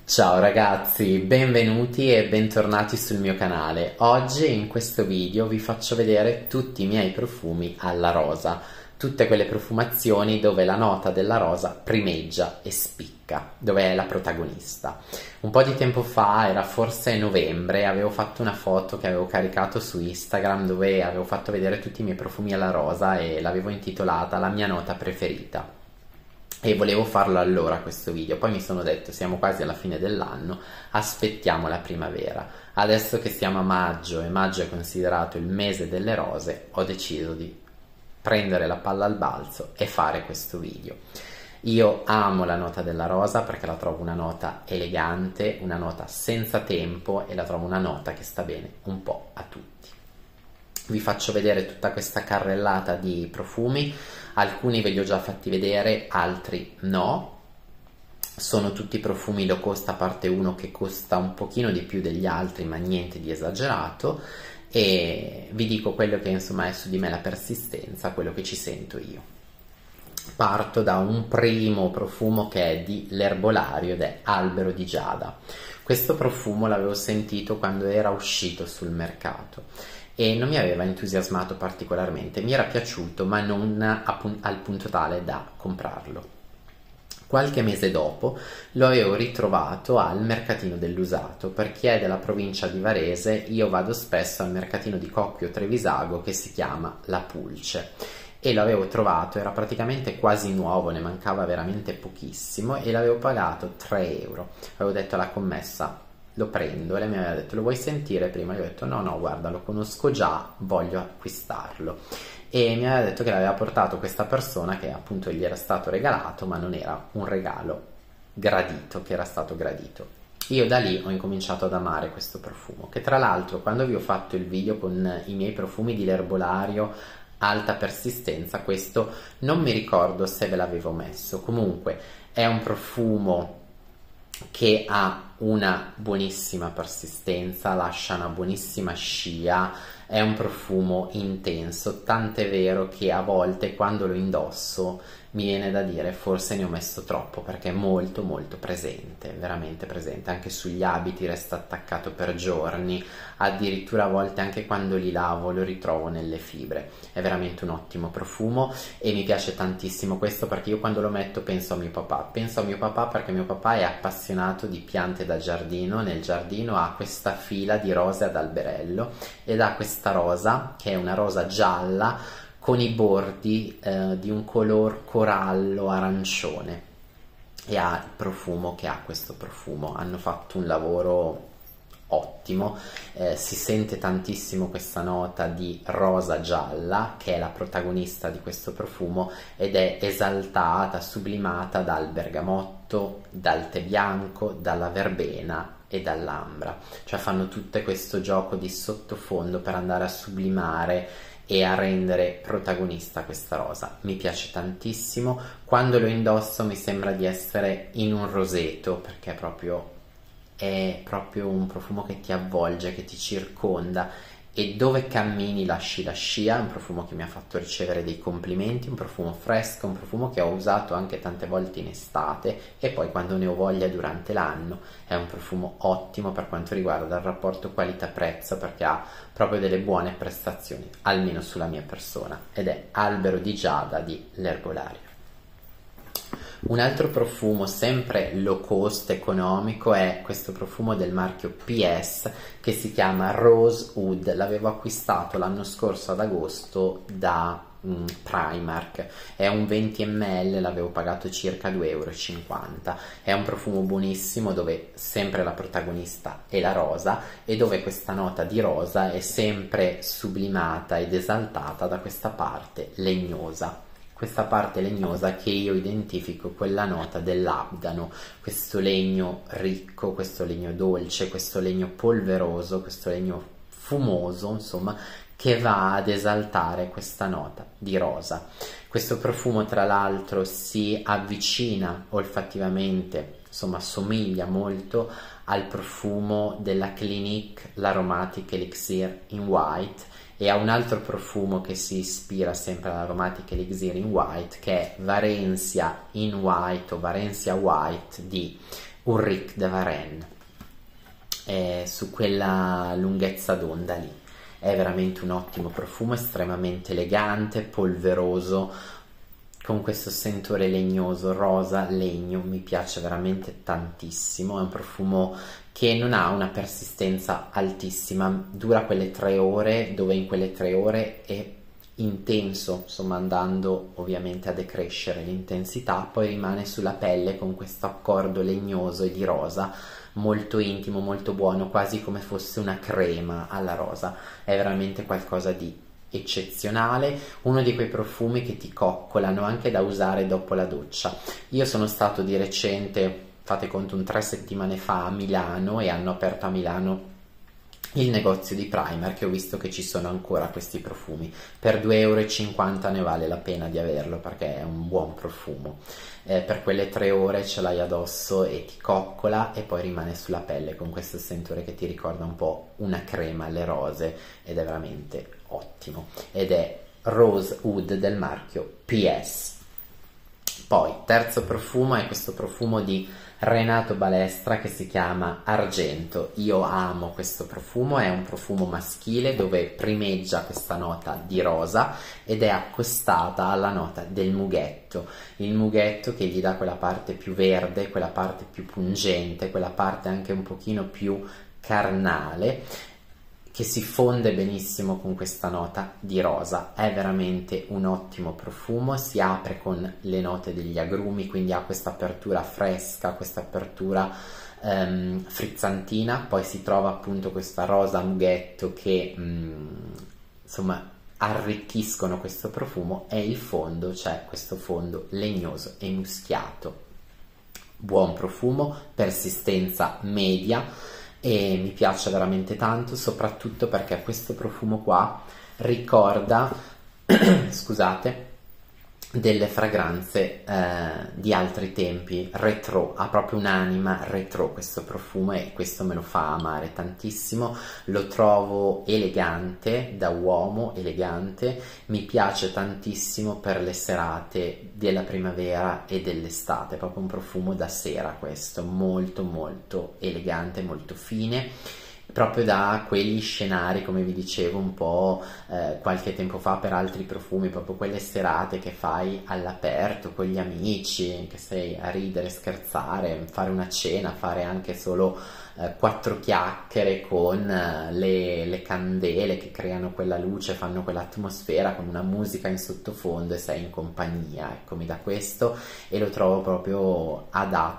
Ciao ragazzi, benvenuti e bentornati sul mio canale. Oggi in questo video vi faccio vedere tutti i miei profumi alla rosa, tutte quelle profumazioni dove la nota della rosa primeggia e spicca, dove è la protagonista. Un po' di tempo fa, era forse novembre, avevo fatto una foto che avevo caricato su Instagram dove avevo fatto vedere tutti i miei profumi alla rosa e l'avevo intitolata La mia nota preferita. E volevo farlo allora questo video, poi mi sono detto siamo quasi alla fine dell'anno, aspettiamo la primavera. Adesso che siamo a maggio e maggio è considerato il mese delle rose, ho deciso di prendere la palla al balzo e fare questo video. Io amo la nota della rosa perché la trovo una nota elegante, una nota senza tempo e la trovo una nota che sta bene un po' a tutti. Vi faccio vedere tutta questa carrellata di profumi, alcuni ve li ho già fatti vedere, altri no. Sono tutti profumi low cost a parte uno che costa un pochino di più degli altri ma niente di esagerato, e vi dico quello che insomma è su di me la persistenza, quello che ci sento io. Parto da un primo profumo che è di L'Erbolario ed è Albero di Giada. Questo profumo l'avevo sentito quando era uscito sul mercato e non mi aveva entusiasmato particolarmente, mi era piaciuto ma non al punto tale da comprarlo. Qualche mese dopo lo avevo ritrovato al mercatino dell'usato. Per chi è della provincia di Varese, io vado spesso al mercatino di Cocchio Trevisago che si chiama La Pulce e l'avevo trovato, era praticamente quasi nuovo, ne mancava veramente pochissimo e l'avevo pagato 3 euro. Avevo detto alla commessa lo prendo e lei mi aveva detto lo vuoi sentire prima? Io ho detto no guarda, lo conosco già, voglio acquistarlo, e mi aveva detto che l'aveva portato questa persona che appunto gli era stato regalato ma non era un regalo gradito, che era stato gradito. Io da lì ho incominciato ad amare questo profumo, che tra l'altro quando vi ho fatto il video con i miei profumi di L'Erbolario alta persistenza, questo non mi ricordo se ve l'avevo messo, comunque è un profumo che ha una buonissima persistenza, lascia una buonissima scia, è un profumo intenso, tant'è vero che a volte quando lo indosso mi viene da dire forse ne ho messo troppo perché è molto presente, veramente presente, anche sugli abiti resta attaccato per giorni, addirittura a volte anche quando li lavo lo ritrovo nelle fibre. È veramente un ottimo profumo e mi piace tantissimo questo perché io quando lo metto penso a mio papà perché mio papà è appassionato di piante da giardino, nel giardino ha questa fila di rose ad alberello ed ha questa rosa che è una rosa gialla con i bordi di un color corallo arancione e ha il profumo che ha questo profumo. Hanno fatto un lavoro ottimo, si sente tantissimo questa nota di rosa gialla che è la protagonista di questo profumo ed è esaltata, sublimata dal bergamotto, dal tè bianco, dalla verbena e dall'ambra, cioè fanno tutto questo gioco di sottofondo per andare a sublimare e a rendere protagonista questa rosa. Mi piace tantissimo, quando lo indosso mi sembra di essere in un roseto perché è proprio un profumo che ti avvolge, che ti circonda e dove cammini lasci la scia. È un profumo che mi ha fatto ricevere dei complimenti, un profumo fresco, un profumo che ho usato anche tante volte in estate e poi quando ne ho voglia durante l'anno. È un profumo ottimo per quanto riguarda il rapporto qualità-prezzo perché ha proprio delle buone prestazioni, almeno sulla mia persona, ed è Albero di Giada di L'Erbolario. Un altro profumo sempre low cost, economico, è questo profumo del marchio PS che si chiama Rosewood. L'avevo acquistato l'anno scorso ad agosto da Primark, è un 20 ml, l'avevo pagato circa 2,50 euro. È un profumo buonissimo dove sempre la protagonista è la rosa e dove questa nota di rosa è sempre sublimata ed esaltata da questa parte legnosa. Questa parte legnosa che io identifico quella nota dell'abdano, questo legno ricco, questo legno dolce, questo legno polveroso, questo legno fumoso, insomma, che va ad esaltare questa nota di rosa. Questo profumo tra l'altro si avvicina olfattivamente, insomma somiglia molto al profumo della Clinique l'Aromatic Elixir in White e ha un altro profumo che si ispira sempre all'Aromatic Elixir in White che è Varencia in White o Varencia White di Ulrich de Varenne, su quella lunghezza d'onda lì. È veramente un ottimo profumo, estremamente elegante, polveroso, con questo sentore legnoso, rosa, legno, mi piace veramente tantissimo. È un profumo che non ha una persistenza altissima, dura quelle 3 ore, dove in quelle 3 ore è intenso, insomma, andando ovviamente a decrescere l'intensità, poi rimane sulla pelle con questo accordo legnoso e di rosa molto intimo, molto buono, quasi come fosse una crema alla rosa. È veramente qualcosa di eccezionale, uno di quei profumi che ti coccolano, anche da usare dopo la doccia. Io sono stato di recente, fate conto, 3 settimane fa a Milano, e hanno aperto a Milano il negozio di Primark, che ho visto che ci sono ancora questi profumi. Per 2,50 € ne vale la pena di averlo, perché è un buon profumo. Per quelle 3 ore ce l'hai addosso e ti coccola, e poi rimane sulla pelle con questo sentore che ti ricorda un po' una crema alle rose, ed è veramente ottimo. Ed è Rose Oud del marchio PS. Poi terzo profumo è questo profumo di Renato Balestra che si chiama Argento. Io amo questo profumo, è un profumo maschile dove primeggia questa nota di rosa ed è accostata alla nota del mughetto, il mughetto che gli dà quella parte più verde, quella parte più pungente, quella parte anche un pochino più carnale, che si fonde benissimo con questa nota di rosa. È veramente un ottimo profumo, si apre con le note degli agrumi, quindi ha questa apertura fresca, questa apertura frizzantina, poi si trova appunto questa rosa mughetto che insomma arricchiscono questo profumo, e il fondo, c'è questo fondo legnoso e muschiato. Buon profumo, persistenza media, e mi piace veramente tanto, soprattutto perché questo profumo qua ricorda scusate, delle fragranze di altri tempi, retro, ha proprio un'anima retro questo profumo, e questo me lo fa amare tantissimo. Lo trovo elegante, da uomo elegante, mi piace tantissimo per le serate della primavera e dell'estate, è proprio un profumo da sera questo, molto molto elegante, molto fine, proprio da quegli scenari, come vi dicevo un po' qualche tempo fa per altri profumi, proprio quelle serate che fai all'aperto con gli amici, che sei a ridere, scherzare, fare una cena, fare anche solo 4 chiacchiere con le candele che creano quella luce, fanno quell'atmosfera con una musica in sottofondo e sei in compagnia. Ecco, mi dà questo, e lo trovo proprio adatto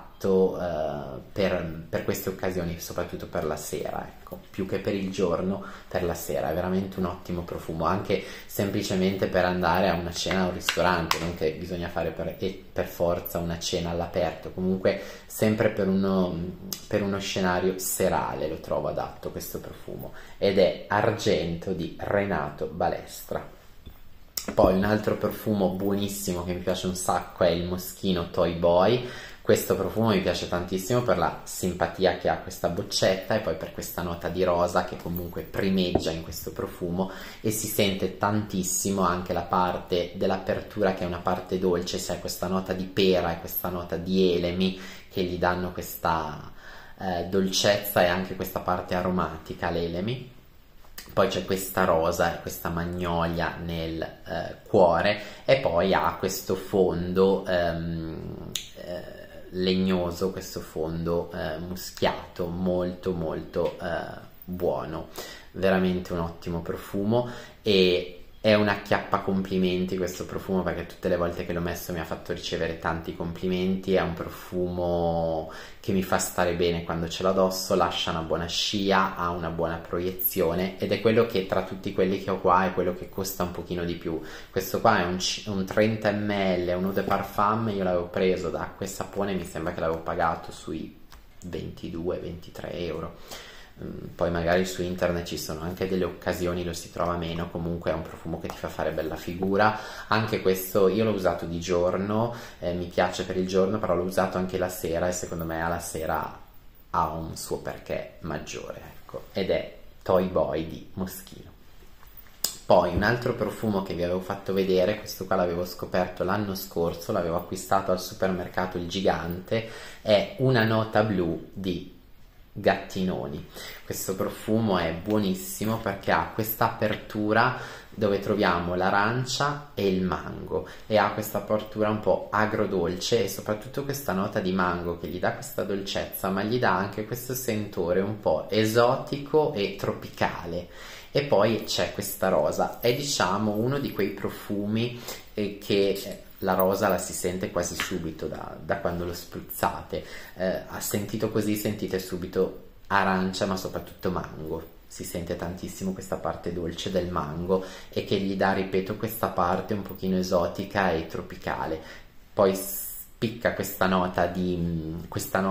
per queste occasioni, soprattutto per la sera, ecco, più che per il giorno, per la sera. È veramente un ottimo profumo, anche semplicemente per andare a una cena a un ristorante, non che bisogna fare per forza una cena all'aperto, comunque sempre per uno scenario serale lo trovo adatto questo profumo, ed è Argento di Renato Balestra. Poi un altro profumo buonissimo che mi piace un sacco è il Moschino Toy Boy. Questo profumo mi piace tantissimo per la simpatia che ha questa boccetta, e poi per questa nota di rosa che comunque primeggia in questo profumo, e si sente tantissimo anche la parte dell'apertura, che è una parte dolce, c'è questa nota di pera e questa nota di elemi che gli danno questa dolcezza, e anche questa parte aromatica, l'elemi. Poi c'è questa rosa e questa magnolia nel cuore, e poi ha questo fondo legnoso, questo fondo muschiato, molto molto buono, veramente un ottimo profumo, e è un acchiappacomplimenti questo profumo, perché tutte le volte che l'ho messo mi ha fatto ricevere tanti complimenti. È un profumo che mi fa stare bene quando ce l'ho addosso, lascia una buona scia, ha una buona proiezione, ed è quello che tra tutti quelli che ho qua è quello che costa un pochino di più. Questo qua è un 30 ml, un eau de parfum, io l'avevo preso da Acqua e Sapone, mi sembra che l'avevo pagato sui 22-23 euro. Poi magari su internet ci sono anche delle occasioni, lo si trova meno, comunque è un profumo che ti fa fare bella figura. Anche questo io l'ho usato di giorno, mi piace per il giorno, però l'ho usato anche la sera, e secondo me alla sera ha un suo perché maggiore, ecco, ed è Toy Boy di Moschino. Poi un altro profumo che vi avevo fatto vedere, questo qua l'avevo scoperto l'anno scorso, l'avevo acquistato al supermercato Il Gigante, è Una nota blu di Gattinoni. Questo profumo è buonissimo perché ha questa apertura dove troviamo l'arancia e il mango, e ha questa apertura un po' agrodolce e soprattutto questa nota di mango che gli dà questa dolcezza, ma gli dà anche questo sentore un po' esotico e tropicale. E poi c'è questa rosa, è diciamo uno di quei profumi che la rosa la si sente quasi subito da quando lo spruzzate. A sentito così sentite subito arancia, ma soprattutto mango. Si sente tantissimo questa parte dolce del mango e che gli dà, ripeto, questa parte un pochino esotica e tropicale. Poi spicca questa nota di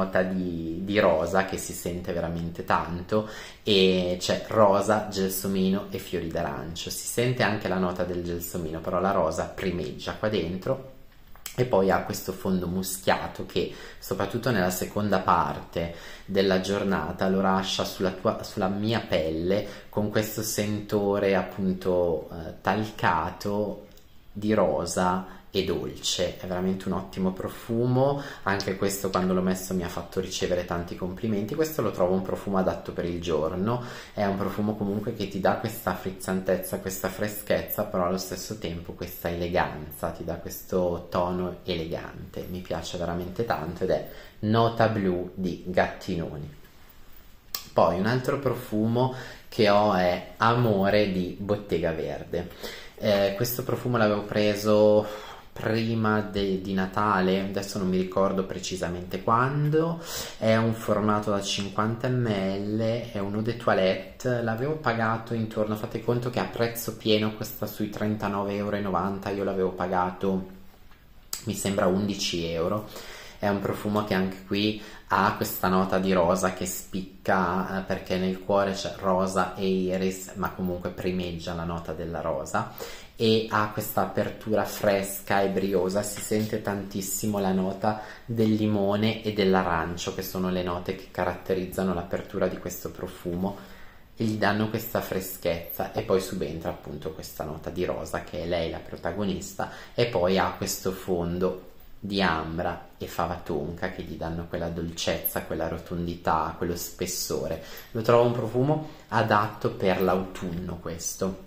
rosa che si sente veramente tanto, e c'è rosa, gelsomino e fiori d'arancio. Si sente anche la nota del gelsomino, però la rosa primeggia qua dentro. E poi ha questo fondo muschiato che soprattutto nella seconda parte della giornata lo lascia sulla mia pelle con questo sentore appunto talcato di rosa e dolce. È veramente un ottimo profumo, anche questo quando l'ho messo mi ha fatto ricevere tanti complimenti. Questo lo trovo un profumo adatto per il giorno, è un profumo comunque che ti dà questa frizzantezza, questa freschezza, però allo stesso tempo questa eleganza, ti dà questo tono elegante, mi piace veramente tanto, ed è Nota Blu di Gattinoni. Poi un altro profumo che ho è Amore di Bottega Verde. Questo profumo l'avevo preso prima di Natale, adesso non mi ricordo precisamente quando. È un formato da 50 ml, è un eau de toilette, l'avevo pagato intorno, fate conto che a prezzo pieno costa sui 39,90 €, io l'avevo pagato mi sembra 11 €. È un profumo che anche qui ha questa nota di rosa che spicca, perché nel cuore c'è rosa e iris, ma comunque primeggia la nota della rosa, e ha questa apertura fresca e briosa. Si sente tantissimo la nota del limone e dell'arancio, che sono le note che caratterizzano l'apertura di questo profumo e gli danno questa freschezza, e poi subentra appunto questa nota di rosa che è lei la protagonista, e poi ha questo fondo di ambra e fava tonka che gli danno quella dolcezza, quella rotondità, quello spessore. Lo trovo un profumo adatto per l'autunno questo,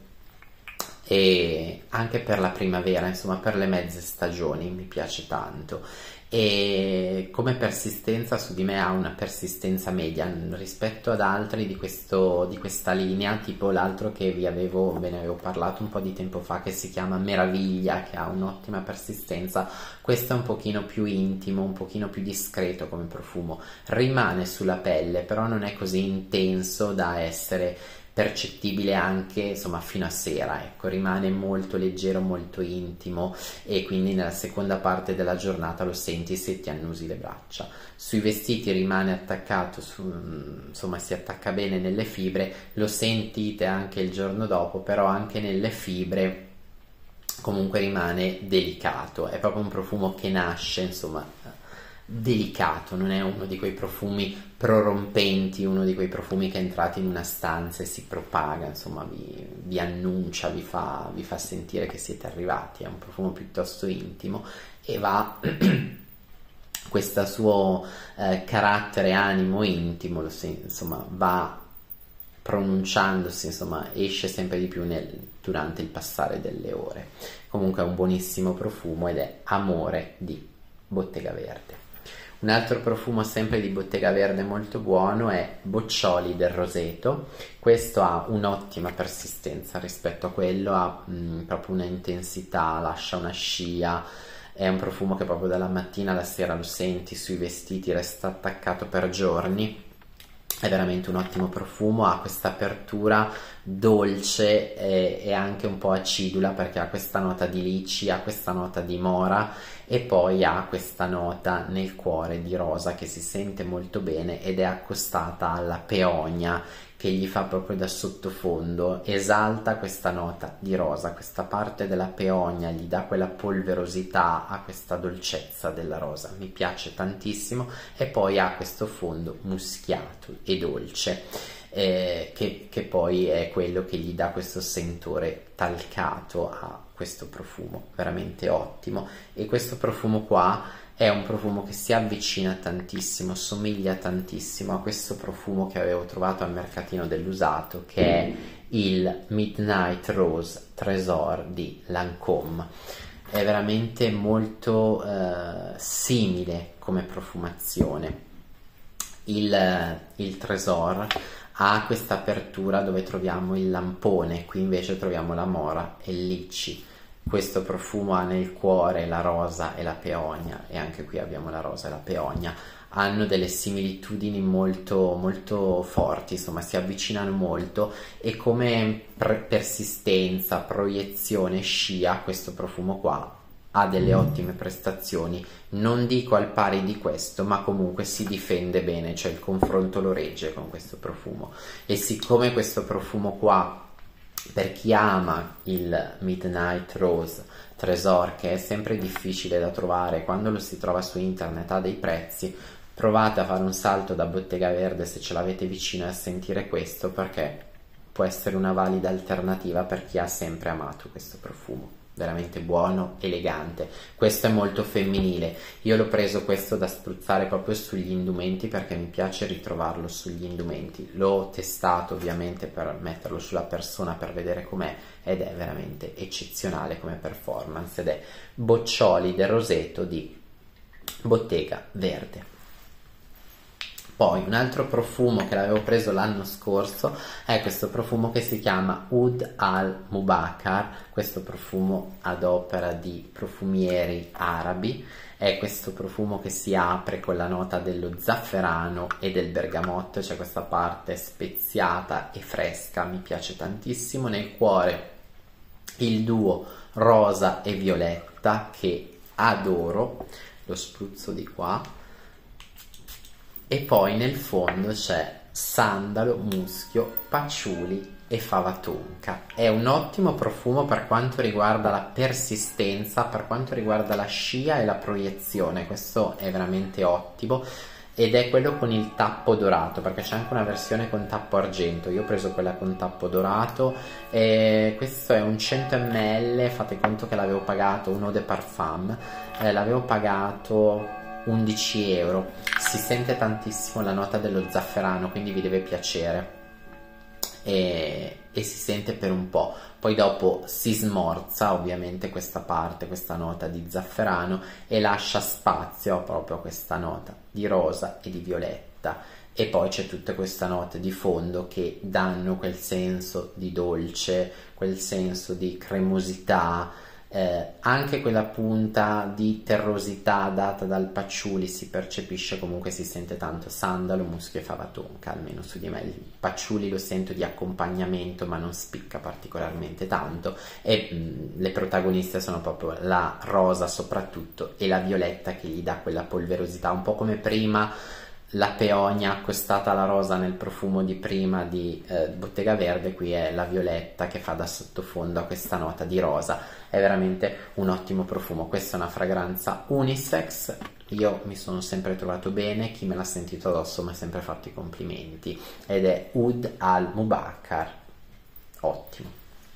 e anche per la primavera, insomma per le mezze stagioni mi piace tanto. E come persistenza su di me ha una persistenza media rispetto ad altri di questa linea, tipo l'altro che ve ne avevo parlato un po' di tempo fa, che si chiama Meraviglia, che ha un'ottima persistenza. Questo è un pochino più intimo, un pochino più discreto come profumo, rimane sulla pelle però non è così intenso da essere percettibile anche insomma fino a sera, ecco, rimane molto leggero, molto intimo, e quindi nella seconda parte della giornata lo senti se ti annusi le braccia. Sui vestiti rimane attaccato, insomma si attacca bene nelle fibre, lo sentite anche il giorno dopo, però anche nelle fibre comunque rimane delicato. È proprio un profumo che nasce insomma delicato, non è uno di quei profumi prorompenti, uno di quei profumi che entrate in una stanza e si propaga, insomma vi annuncia, vi fa sentire che siete arrivati. È un profumo piuttosto intimo e va questo suo carattere animo intimo, insomma va pronunciandosi, insomma esce sempre di più durante il passare delle ore. Comunque è un buonissimo profumo ed è Amore di Bottega Verde. Un altro profumo sempre di Bottega Verde molto buono è Boccioli del Roseto. Questo ha un'ottima persistenza rispetto a quello, ha proprio una intensità, lascia una scia. È un profumo che proprio dalla mattina alla sera lo senti sui vestiti, resta attaccato per giorni. È veramente un ottimo profumo, ha questa apertura dolce e anche un po' acidula, perché ha questa nota di lici, ha questa nota di mora e poi ha questa nota nel cuore di rosa che si sente molto bene ed è accostata alla peonia che gli fa proprio da sottofondo, esalta questa nota di rosa, questa parte della peonia gli dà quella polverosità, ha questa dolcezza della rosa, mi piace tantissimo, e poi ha questo fondo muschiato e dolce. che poi è quello che gli dà questo sentore talcato a questo profumo, veramente ottimo. E questo profumo qua è un profumo che si avvicina tantissimo, somiglia tantissimo a questo profumo che avevo trovato al mercatino dell'usato, che è il Midnight Rose Trésor di Lancôme. È veramente molto simile come profumazione. Il Trésor ha questa apertura dove troviamo il lampone, qui invece troviamo la mora e il litchi. Questo profumo ha nel cuore la rosa e la peonia, e anche qui abbiamo la rosa e la peonia. Hanno delle similitudini molto, molto forti, insomma si avvicinano molto, e come persistenza, proiezione, scia, questo profumo qua ha delle ottime prestazioni. Non dico al pari di questo, ma comunque si difende bene, cioè il confronto lo regge con questo profumo. E siccome questo profumo qua, per chi ama il Midnight Rose Trésor, che è sempre difficile da trovare, quando lo si trova su internet ha dei prezzi, provate a fare un salto da Bottega Verde se ce l'avete vicino e a sentire questo, perché può essere una valida alternativa per chi ha sempre amato questo profumo. Veramente buono, elegante. Questo è molto femminile. Io l'ho preso questo da spruzzare proprio sugli indumenti perché mi piace ritrovarlo sugli indumenti. L'ho testato ovviamente per metterlo sulla persona per vedere com'è, ed è veramente eccezionale come performance, ed è Boccioli del Roseto di Bottega Verde. Poi un altro profumo che l'avevo preso l'anno scorso è questo profumo che si chiama Oud al-Mubakkar, questo profumo ad opera di profumieri arabi. È questo profumo che si apre con la nota dello zafferano e del bergamotto, c'è questa parte speziata e fresca, mi piace tantissimo. Nel cuore il duo rosa e violetta che adoro, lo spruzzo di qua. E poi nel fondo c'è sandalo, muschio, patchouli e fava tonka. È un ottimo profumo per quanto riguarda la persistenza, per quanto riguarda la scia e la proiezione. Questo è veramente ottimo, ed è quello con il tappo dorato, perché c'è anche una versione con tappo argento. Io ho preso quella con tappo dorato, e questo è un 100 ml. Fate conto che l'avevo pagato, un eau de parfum, l'avevo pagato 11 euro. Si sente tantissimo la nota dello zafferano, quindi vi deve piacere, e si sente per un po'. Poi dopo si smorza ovviamente questa parte, questa nota di zafferano, e lascia spazio proprio a questa nota di rosa e di violetta. E poi c'è tutta questa nota di fondo che danno quel senso di dolce, quel senso di cremosità. Anche quella punta di terrosità data dal patchouli si percepisce, comunque si sente tanto sandalo, muschio e fava tonka, almeno su di me. Il patchouli lo sento di accompagnamento, ma non spicca particolarmente tanto, e le protagoniste sono proprio la rosa soprattutto e la violetta, che gli dà quella polverosità, un po' come prima la peonia accostata alla rosa nel profumo di prima di Bottega Verde. Qui è la violetta che fa da sottofondo a questa nota di rosa. È veramente un ottimo profumo. Questa è una fragranza unisex, io mi sono sempre trovato bene, chi me l'ha sentito addosso mi ha sempre fatto i complimenti, ed è Oud al-Mubakkar, ottimo.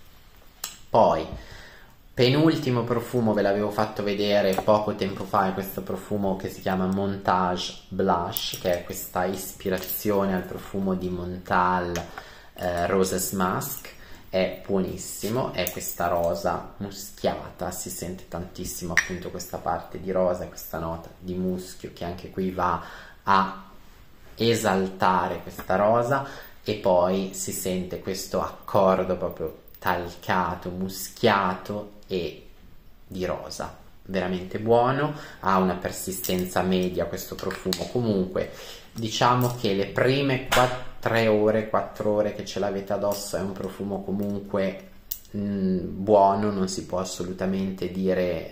Poi penultimo profumo, ve l'avevo fatto vedere poco tempo fa, è questo profumo che si chiama Montage Blush, che è questa ispirazione al profumo di Montal Roses Musk. È buonissimo, è questa rosa muschiata, si sente tantissimo appunto questa parte di rosa e questa nota di muschio che anche qui va a esaltare questa rosa, e poi si sente questo accordo proprio talcato, muschiato e di rosa. Veramente buono, ha una persistenza media questo profumo. Comunque diciamo che le prime 4 ore che ce l'avete addosso è un profumo comunque buono, non si può assolutamente dire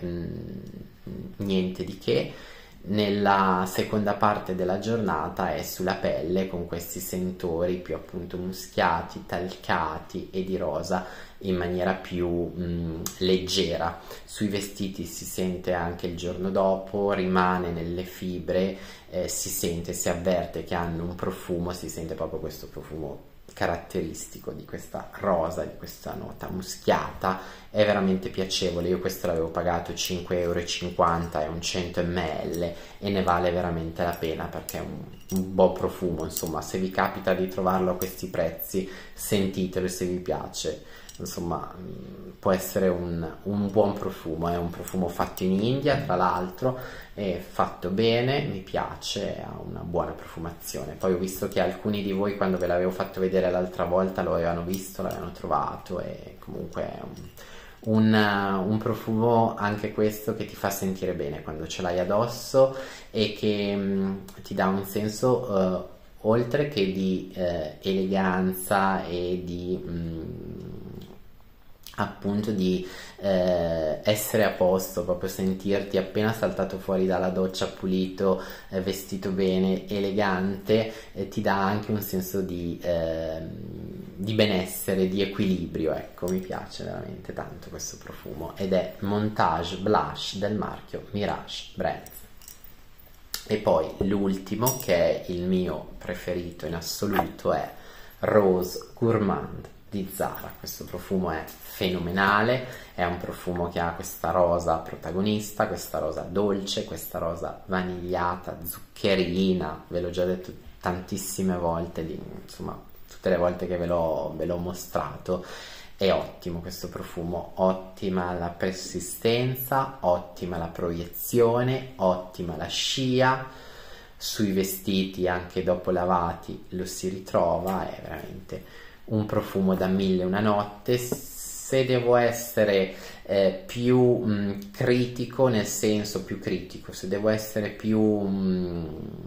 niente di che. Nella seconda parte della giornata è sulla pelle con questi sentori più appunto muschiati, talcati e di rosa, in maniera più leggera. Sui vestiti si sente anche il giorno dopo, rimane nelle fibre, si sente, si avverte che hanno un profumo, si sente proprio questo profumo caratteristico di questa rosa, di questa nota muschiata, è veramente piacevole. Io questo l'avevo pagato 5,50 €, è un 100 ml e ne vale veramente la pena, perché è un buon profumo. Insomma, se vi capita di trovarlo a questi prezzi, sentitelo, se vi piace. Insomma, può essere un buon profumo. È un profumo fatto in India, tra l'altro, è fatto bene, mi piace, ha una buona profumazione. Poi ho visto che alcuni di voi, quando ve l'avevo fatto vedere l'altra volta, lo avevano visto, l'avevano trovato, e comunque è un profumo anche questo che ti fa sentire bene quando ce l'hai addosso, e che ti dà un senso, oltre che di eleganza e di appunto di essere a posto, proprio sentirti appena saltato fuori dalla doccia pulito, vestito bene, elegante, ti dà anche un senso di benessere, di equilibrio. Ecco, mi piace veramente tanto questo profumo, ed è Montage Blush del marchio Mirage Brands. E poi l'ultimo, che è il mio preferito in assoluto, è Rose Gourmand di Zara. Questo profumo è fenomenale, è un profumo che ha questa rosa protagonista, questa rosa dolce, questa rosa vanigliata, zuccherina, ve l'ho già detto tantissime volte, insomma tutte le volte che ve l'ho mostrato. È ottimo questo profumo, ottima la persistenza, ottima la proiezione, ottima la scia. Sui vestiti, anche dopo lavati, lo si ritrova. È veramente un profumo da 1001 notte. Se devo essere più critico, nel senso più critico, se devo essere più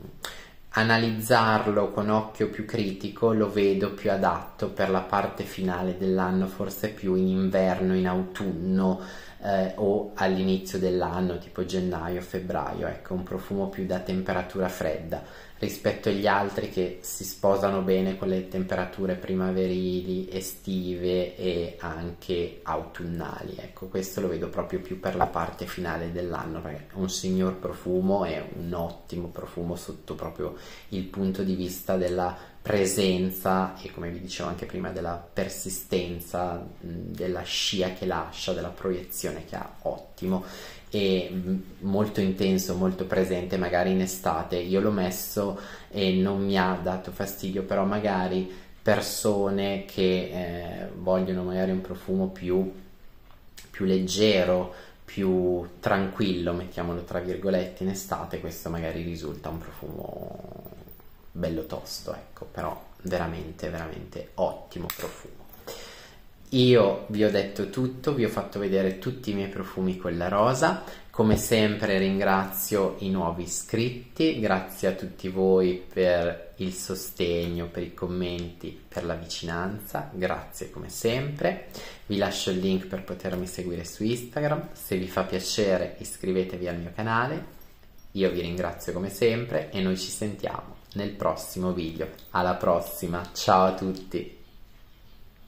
analizzarlo con occhio più critico, lo vedo più adatto per la parte finale dell'anno, forse più in inverno, in autunno, o all'inizio dell'anno, tipo gennaio, febbraio. Ecco, un profumo più da temperatura fredda rispetto agli altri che si sposano bene con le temperature primaverili, estive e anche autunnali. Ecco, questo lo vedo proprio più per la parte finale dell'anno, perché è un signor profumo, è un ottimo profumo sotto proprio il punto di vista della presenza e, come vi dicevo anche prima, della persistenza, della scia che lascia, della proiezione che ha. Ottimo, e molto intenso, molto presente magari in estate. Io l'ho messo e non mi ha dato fastidio, però magari persone che vogliono magari un profumo più leggero, più tranquillo, mettiamolo tra virgolette, in estate, questo magari risulta un profumo bello tosto, ecco, però veramente veramente ottimo profumo. Io vi ho detto tutto, vi ho fatto vedere tutti i miei profumi con la rosa. Come sempre ringrazio i nuovi iscritti, grazie a tutti voi per il sostegno, per i commenti, per la vicinanza, grazie come sempre. Vi lascio il link per potermi seguire su Instagram. Se vi fa piacere, iscrivetevi al mio canale. Io vi ringrazio come sempre e noi ci sentiamo nel prossimo video. Alla prossima, ciao a tutti!